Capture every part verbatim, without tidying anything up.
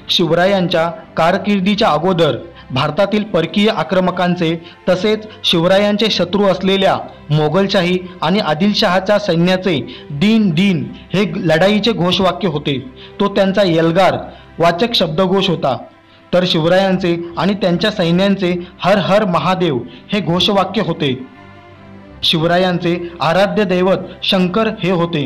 शिवरायांच्या कारकिर्दीच्या अगोदर भारतातील परकीय आक्रमकांचे तसेच शिवरायांचे शत्रू असलेल्या मोगलशाही आणि आदिलशहाच्या सैन्याचे दिन दिन हे लढाईचे घोषवाक्य होते। तो त्यांचा एल्गार वाचक शब्दघोष होता। तर शिवरायांचे आणि त्यांच्या सैन्यांचे हर हर महादेव हे घोषवाक्य होते। शिवरायांचे आराध्य दैवत शंकर हे होते।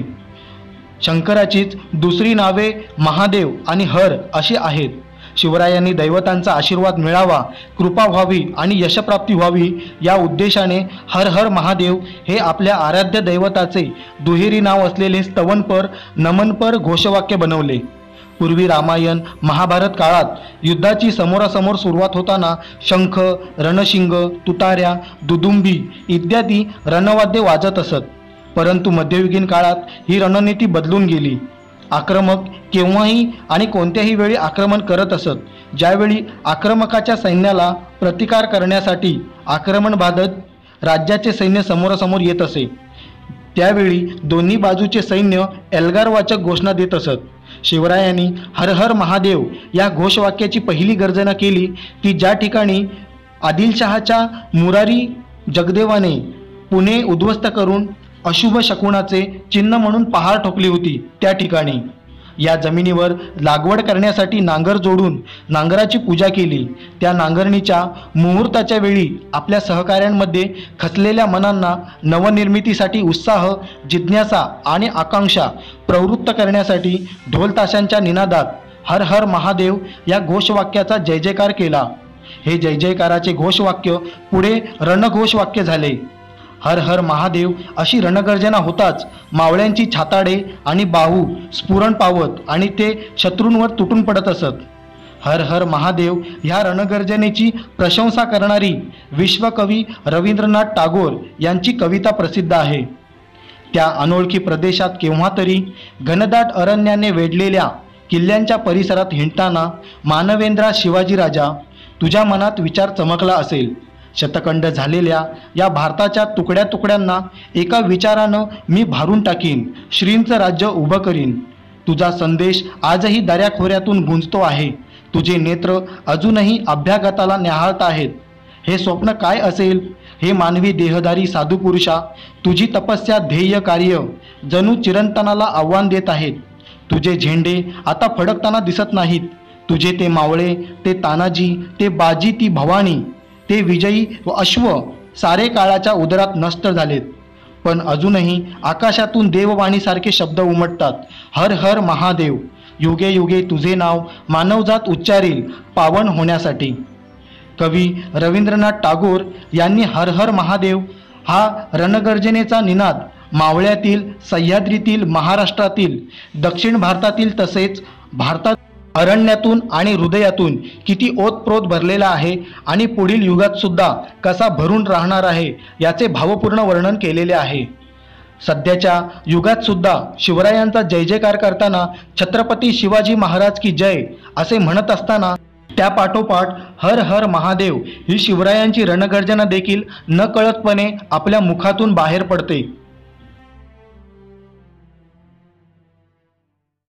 शंकराचीच दुसरी नावे महादेव आणि हर अशी आहेत। शिवरायांनी दैवतांचा आशीर्वाद मिळावा, कृपा व्हावी आणि यशप्राप्ती व्हावी या उद्देशाने हर हर महादेव हे आपल्या आराध्य दैवताचे दुहेरी नाव असलेले स्तवनपर नमनपर घोषवाक्य बनवले। पूर्वी रामायण महाभारत काळात युद्धाची समोरासमोर सुरुवात होताना शंख, रणशिंग, तुतार्या, दुदुंबी इत्यादी रणवाद्ये वाजत असत। परंतु मध्ययुगीन काळात ही रणनीती बदलून गेली। आक्रमक केव्हाही आणि कोणत्याही वेळी आक्रमण करत असत। ज्यावेळी आक्रमकाच्या सैन्याला प्रतिकार करण्यासाठी आक्रमण बाधत राज्याचे सैन्य समोरासमोर येत असे, त्यावेळी दोन्ही बाजूचे सैन्य एल्गारवाचक घोषणा देत असत। शिवरायांनी हर हर महादेव या घोषवाक्याची पहिली गर्जना केली ती ज्या ठिकाणी आदिलशहाच्या मुरारी जगदेवाने पुणे उद्ध्वस्त करून अशुभ शकुनाचे चिन्ह म्हणून पहार ठोकली होती त्या ठिकाणी। या जमिनीवर लागवड करण्यासाठी नांगर जोडून नांगराची पूजा केली। त्या नांगरणीच्या मुहूर्ताच्या वेळी आपल्या सहकाऱ्यांमध्ये खचलेल्या मनांना नवनिर्मितीसाठी उत्साह, जिज्ञासा आणि आकांक्षा प्रवृत्त करण्यासाठी ढोल ताशांच्या निनादात हर हर महादेव या घोषवाक्याचा जय जयकार केला। हे जय जयकाराचे घोषवाक्य पुढे रणघोषवाक्य झाले। हर हर महादेव अशी रणगर्जना होताच मावळ्यांची छाताडे आणि बाहू स्फुरण पावत आणि ते शत्रूंवर तुटून पडत असत। हर हर महादेव ह्या रणगर्जनेची प्रशंसा करणारी विश्वकवी रवींद्रनाथ टागोर यांची कविता प्रसिद्ध आहे। त्या अनोळखी प्रदेशात केव्हा तरी घनदाट अरण्याने वेढलेल्या किल्ल्यांच्या परिसरात हिंडताना मानवेंद्रा शिवाजीराजा तुझ्या मनात विचार चमकला असेल। शतखंड झालेल्या या भारताच्या तुकड्या तुकड्यांना एका विचारानं मी भारून टाकीन, श्रींचं राज्य उभं करीन। तुझा संदेश आजही दऱ्याखोऱ्यातून गुंजतो आहे। तुझे नेत्र अजूनही अभ्यागताला न्याहाळत आहेत। हे स्वप्न काय असेल हे मानवी देहधारी साधू पुरुषा, तुझी तपस्या ध्येय कार्य जणू चिरंतनाला आव्हान देत आहेत। तुझे झेंडे आता फडकताना दिसत नाहीत। तुझे ते मावळे, ते तानाजी, ते बाजी, ती भवानी, ते विजयी व अश्व सारे काळाच्या उदरात नष्ट झालेत। पण अजूनही आकाशातून देववाणीसारखे शब्द उमटतात, हर हर महादेव। युगे युगे तुझे नाव मानवजात उच्चारेल पावन होण्यासाठी। कवी रवींद्रनाथ टागोर यांनी हर हर महादेव हा रणगर्जनेचा निनाद मावळ्यातील, सह्याद्रीतील, महाराष्ट्रातील, दक्षिण भारतातील तसेच भारतात अरण्यातून आणि हृदयातून किती ओतप्रोत भरलेला आहे आणि पुढील युगात सुद्धा कसा भरून राहणार आहे याचे भावपूर्ण वर्णन केलेले आहे। सध्याच्या युगात सुद्धा शिवरायांचा जय जयकार करताना छत्रपती शिवाजी महाराज की जय असे म्हणत असताना त्या पाठोपाठ हर हर महादेव ही शिवरायांची रणगर्जना देखील नकळतपणे आपल्या मुखातून बाहेर पडते।